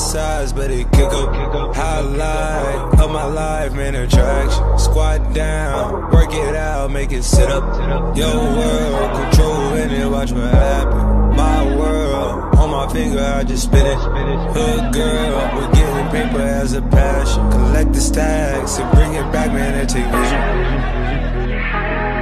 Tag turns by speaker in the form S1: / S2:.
S1: sides, but it kick up. Highlight of my life, man, attraction. Squat down, work it out, make it sit up. Your world, control in it, watch what happen. My world, on my finger, I just spin it. Hood girl, we're getting paper as a passion. Collect the stacks and bring it back, man, and take vision.